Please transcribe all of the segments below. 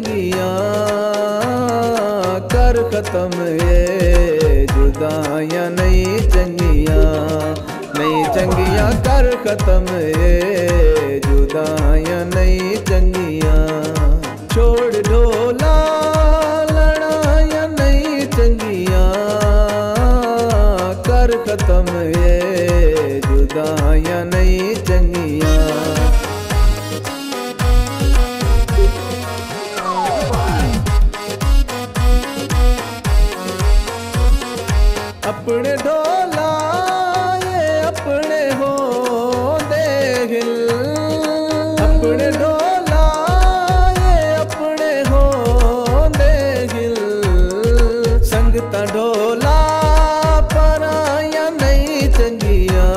चंगियां, कर खत्म ये जुदाइयां नहीं चंगियां, नहीं चंगियां कर खत्म ये जुदाइयां नहीं चंगियां। छोड़ ढोला लड़ाइयां नहीं चंगियां, कर खत्म ये जुदाइयां नहीं चंगियां। अपने ढोला ये अपने हो दे हिल, अपने ढोला ये अपने हो दे हिल, संगता ढोला पराया नहीं चंगियां,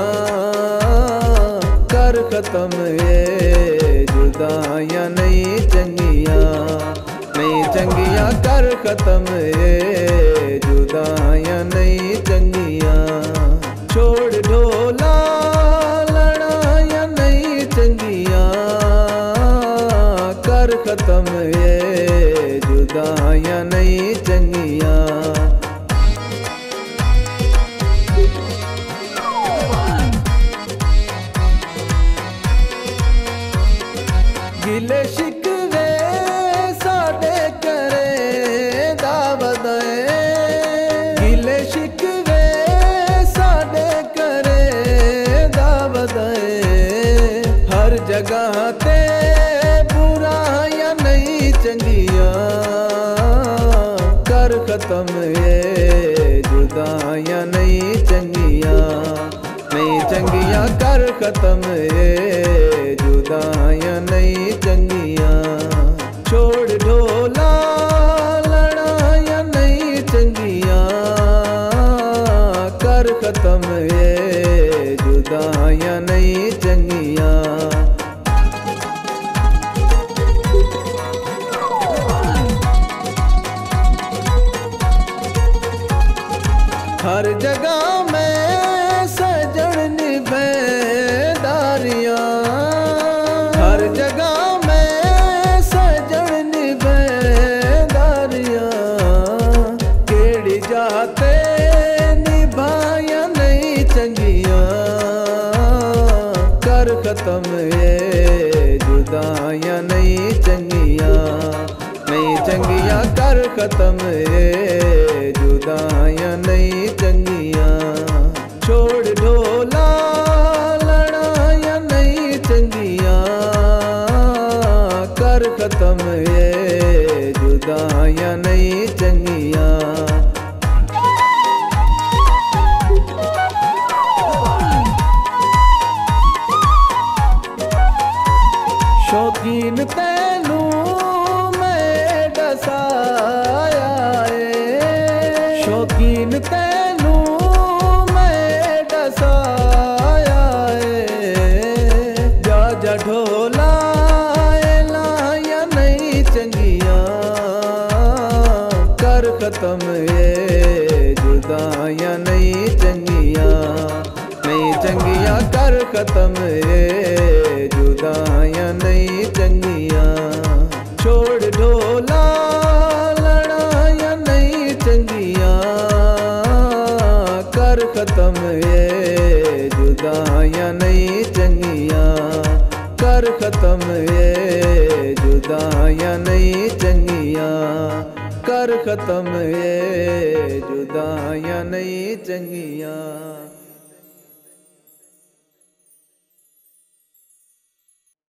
कर खत्म ये जुदाइयां नहीं चंगियां, नहीं चंगियां कर खत्म ये जुदाइयां नहीं चंगियां। छोड़ ढोला लड़ाइयां नहीं चंगियां, कर खत्म ये जुदाइयां नहीं चंगियां। गिले शिकवे साडे करे दावत है, गिले शिकवे साडे करे दावत है, हर जगह ते बुराइयां नहीं चंगियां, कर खत्म ये जुदाइयां नहीं चंगियां, नहीं चंगियां कर खत्म ये जुदाइयां नहीं चंगियां। छोड़ ढोला लड़ाइयां नहीं चंगियां, कर खत्म ये जुदाइयां नहीं चंगियां। हर जगह में सजन निभेदारियां, हर जगह में सजन निभेदारियां, केड़ी जाते निभाइयां नहीं चंगियां, कर खत्म ये जुदाइयां नहीं चंगियां, नहीं चंगियां कर खत्म ये जुदाइयां नहीं चंगियां। छोड़ ढोला लड़ाइयां नहीं चंगियां, कर खत्म ये जुदाइयां नहीं चंगियां। शौकीन तैनू मैं दसाया है, शौकीन तैनू मैं दसाया है, जा जा ढोला लाइयां नहीं चंगियां, कर खत्म ये जुदाइयां नहीं चंगियां, नहीं चंगियां कर खत्म ये जुदाइयां नहीं चंगियां। छोड़ ढोला लड़ाइयां नहीं चंगियां, कर खत्म ये जुदाइयां नहीं चंगियां, कर खत्म ये जुदाइयां नहीं चंगियां, कर खत्म ये जुदाइयां नहीं चंगियां।